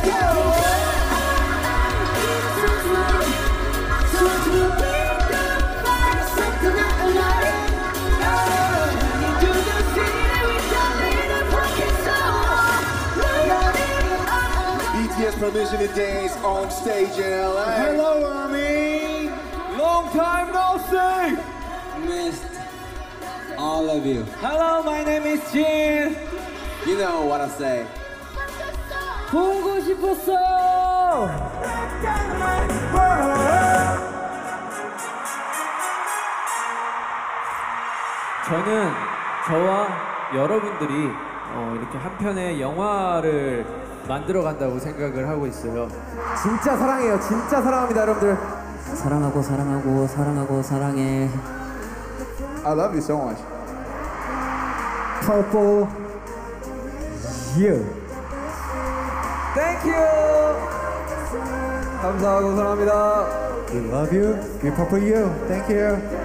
BTS promotion days on stage in LA. Hello, Army. Long time no see. Missed all of you. Hello, my name is Jin. You know what I say. 보고 싶었어. 저는 저와 여러분들이 이렇게 한 편의 영화를 만들어 간다고 생각을 하고 있어요. 진짜 사랑해요. 진짜 사랑합니다, 여러분들. 사랑하고 사랑하고 사랑하고 사랑해. I love you so much. Purple You. Thank you. 감사하고 사랑합니다. We love you. We purple you. Thank you.